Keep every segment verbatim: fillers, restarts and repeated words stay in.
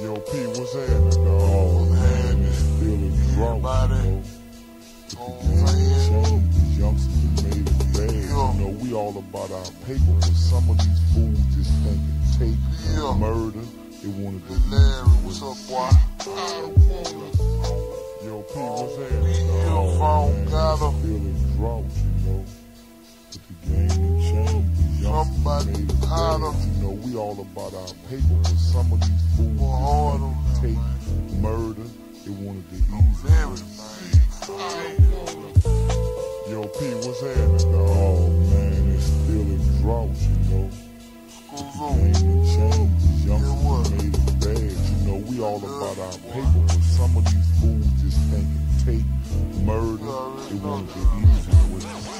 Yo, P, what's happening, dog? What's happening? Feeling drought, you know. But the game changed. These youngsters have made it bad. You know, we all about our paper, but some of these fools just thinking tape, yeah. murder. They wanted to Larry, what's up, boy? Yo, P, what's happening, Your phone got her. Feeling drought, you know. But the game changed. These youngsters have made it bad. You know, we all about our paper, but some of these fools just thinking tape, murder. They wanted to ease it. Yo, P, what's happening, dog? Oh, man, it's still a drought, you know. But the game changed. These youngsters made it bad. You know, we all about our paper, but some of these fools just thinking tape, murder. They wanted to ease it with it.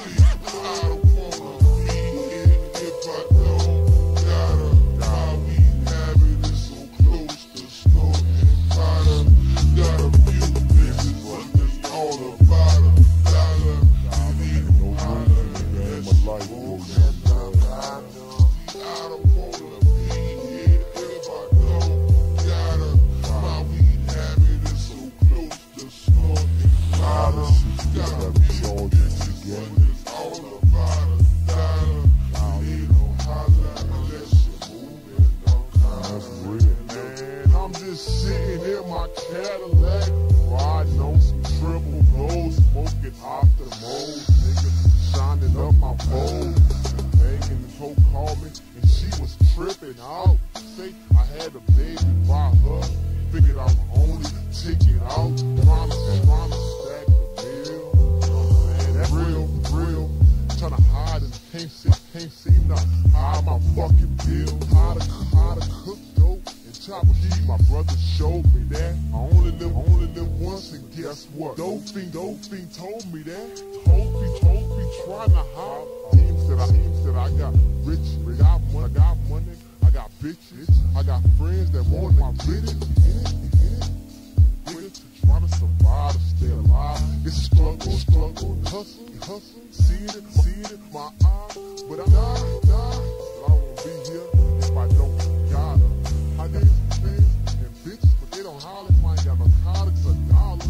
Sitting in my Cadillac, riding on some triple lows, smoking off the mold, nigga, shining up my pole. Making the hoe call me, and she was tripping out. Say I had a baby by her, figured I was only ticket out. Trying to, trying to stack the meal, man, that real, real. Trying to hide and can't see, can't seem to hide my fucking bill. How to, how to cook dope. Chop key, my brother showed me that. I only live, only live once, and guess what? Dope fiend, dope fiend told me that. Told me, told me, trying to hide. Teams that I, teams that I got rich, I got money, I got money, I got bitches, I got friends that want my bitches. Niggas trying to survive, to stay alive. It's a struggle, struggle, hustle, hustle. See it, see it in my eyes, but I die, die. But I won't be here if I don't got her. I got friends and bitches, but they don't holler if I ain't got narcotics or dollars.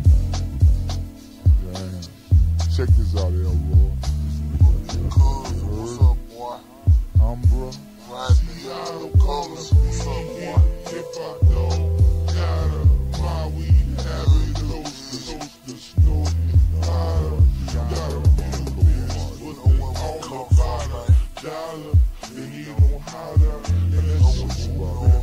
Damn. Check this out, Elroy. What's up, boy? Umbra. Riding out of colors. What's up, boy? If I don't got her, my weed habit close to the snow. Got her bitch, but no one all about her. Dollar, then he don't holler. And that's what's about it.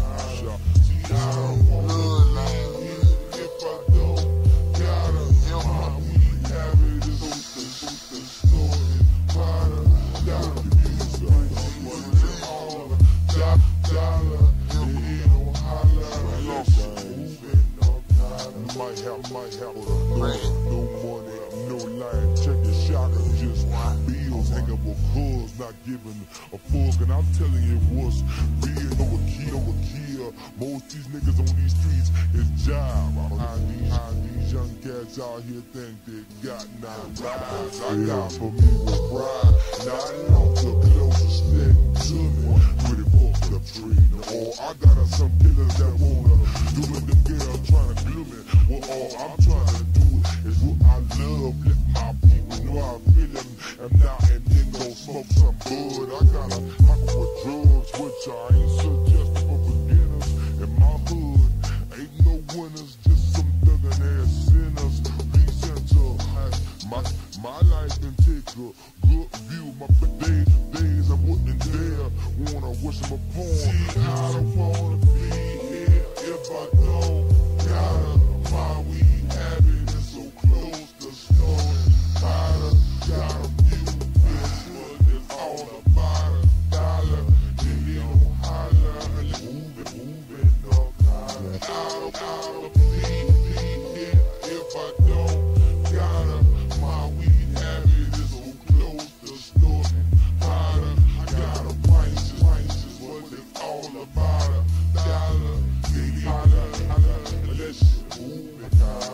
Might have, might have no, no money, no line, check your shocker, just bills hanging with cars, not giving a fuck. And I'm telling you what's real, no key, no kill. Most these niggas on these streets is job. How these, how these young cats out here think they got nine lives. I got for me was pride, not long to closest thing to me. Pretty fucked up tree, or I got us some killers that wanna do it. Them girls trying to glue me. Well, all I'm trying to do is what I love. Let my people know I feel them. And now and then go smoke some bud. I got a pocket with drugs, which I ain't suggesting for beginners. In my hood, ain't no winners, just some thuggin' ass sinners. Reason to my my life can take a good view. My days, days I wasn't there. Wanna wish them upon. See, I don't wanna be here if I don't got her. My weed habit is so close to snowing. Hotter, got a few bitches, but it's all about a dollar. Then you don't holler and you move it, move it up. Out of, out of here if I don't got her. My weed habit is so close to snowing. Hotter, I got a prices, prices, but it's all about a dollar. Then you holler, holler, let's move it.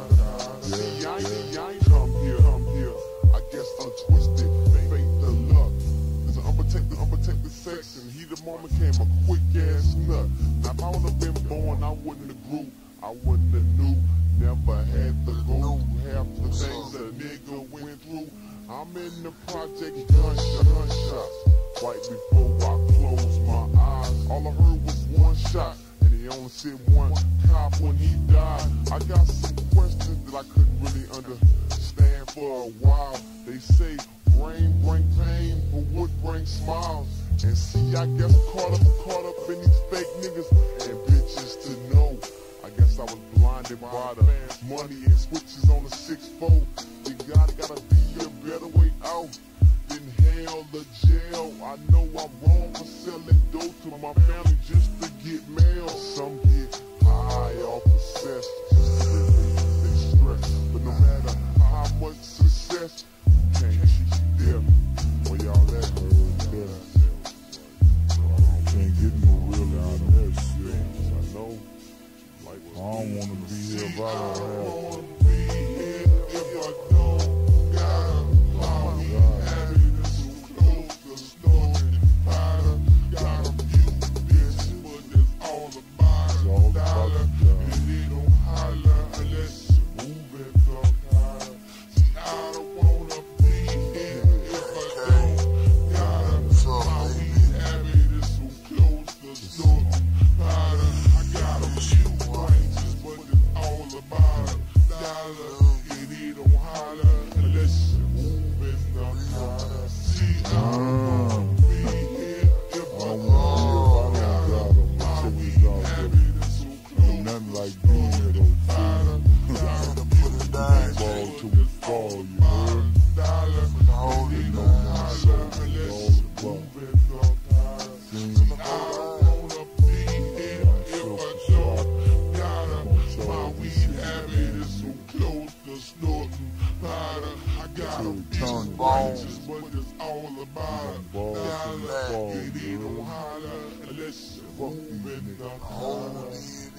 See, I ain't, I ain't come here, come here. I guess I'm twisted, faith and luck. Cause I'm protected, I'm protected sex, and he the moment came a quick ass nut. Now if I would have been born when I wasn't the group, I wouldn't have knew. Never had to go through half the things a nigga went through. I'm in the project, gunshot, gunshots. Right before I closed my eyes, all I heard was one shot, and he only said one cop when he died. I got some questions that I couldn't really understand for a while. They say rain bring pain, but wood bring smiles. And see, I guess caught up, caught up in these fake niggas and bitches to know. I guess I was blinded by the money and switches on the six fold. You gotta, gotta be a better way out than hell or jail. I know I'm wrong for selling dope to my family just to get mail. Some get high off of cess just to relieve their stress. But no matter how much success, you can't keep them. Where y'all at? Can't get no real out of that shit. I know. Like, I don't wanna be here if I don't have to. Hold it.